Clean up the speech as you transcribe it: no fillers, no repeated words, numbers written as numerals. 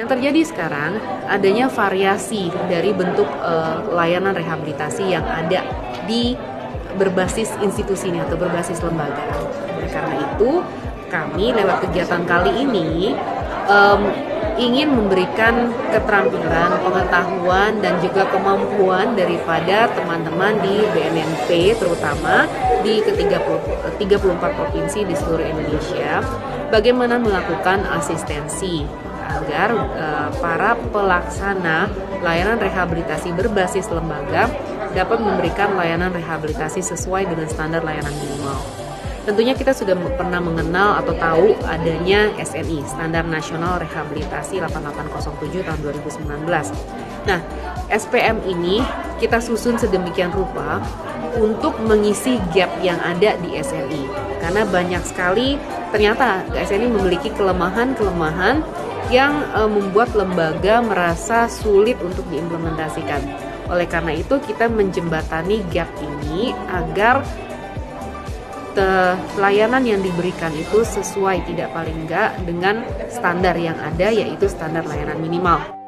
Yang terjadi sekarang adanya variasi dari bentuk layanan rehabilitasi yang ada di berbasis institusi ini atau berbasis lembaga. Nah, karena itu kami lewat kegiatan kali ini ingin memberikan keterampilan, pengetahuan, dan juga kemampuan daripada teman-teman di BNNP, terutama di ke-34 provinsi di seluruh Indonesia, bagaimana melakukan asistensi agar para pelaksana layanan rehabilitasi berbasis lembaga dapat memberikan layanan rehabilitasi sesuai dengan standar layanan minimal. Tentunya kita sudah pernah mengenal atau tahu adanya SNI, Standar Nasional Rehabilitasi 8807 tahun 2019. Nah, SPM ini kita susun sedemikian rupa untuk mengisi gap yang ada di SNI. Karena banyak sekali ternyata SNI memiliki kelemahan-kelemahan yang membuat lembaga merasa sulit untuk diimplementasikan. Oleh karena itu kita menjembatani gap ini agar layanan yang diberikan itu sesuai tidak paling enggak dengan standar yang ada, yaitu standar layanan minimal.